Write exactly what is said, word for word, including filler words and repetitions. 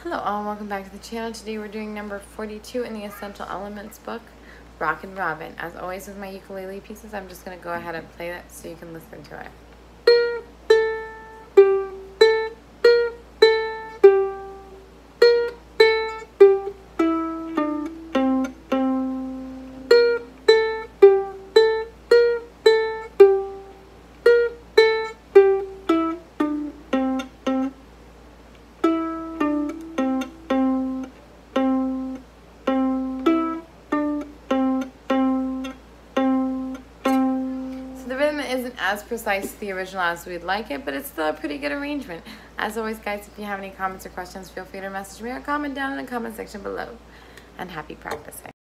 Hello all, and welcome back to the channel. Today we're doing number forty-two in the Essential Elements book, Rockin' Robin. As always with my ukulele pieces, I'm just going to go ahead and play that so you can listen to it. The rhythm isn't as precise as the original as we'd like it, but it's still a pretty good arrangement. As always, guys, if you have any comments or questions, feel free to message me or comment down in the comment section below. And happy practicing.